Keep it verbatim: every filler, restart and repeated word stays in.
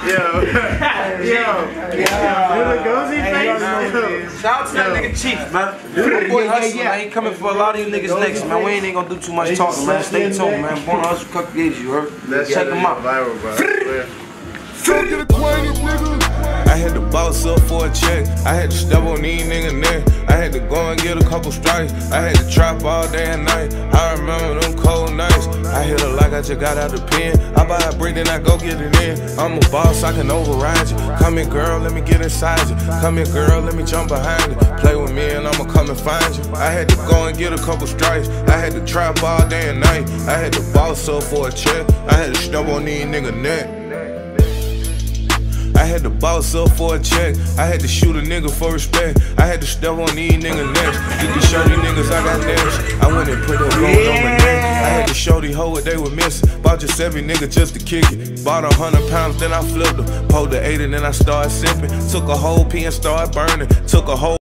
Yo. Yo. Yo. Gozy face. Shout out to that nigga Chief, man. Boy, hustle, man. He coming for a lot of you niggas next, man. We ain't gonna do too much talking, man. Stay tuned, man. Born to Hustle Cup Gauge, you heard? Check him out. Viral, bro. Get acquainted, nigga. I had to boss up for a check. I had to step on these niggas neck. I had to go and get a couple strikes. I had to trap all day and night. I remember them cold nights. I hit her like I just got out the pen. I buy a brick, then I go get it in. I'm a boss, I can override you. Come here, girl, let me get inside you. Come here, girl, let me jump behind you. Play with me and I'ma come and find you. I had to go and get a couple strikes. I had to trap all day and night. I had to boss up for a check. I had to step on these niggas neck. I had to boss up for a check. I had to shoot a nigga for respect. I had to step on these niggas next. You can show these niggas I got next. I went and put that gold yeah. on my neck. I had to show these hoes what they were missing. Bought just every nigga just to kick it. Bought a hundred pounds, then I flipped them. Pulled the eight and then I started sipping. Took a whole P and started burning. Took a whole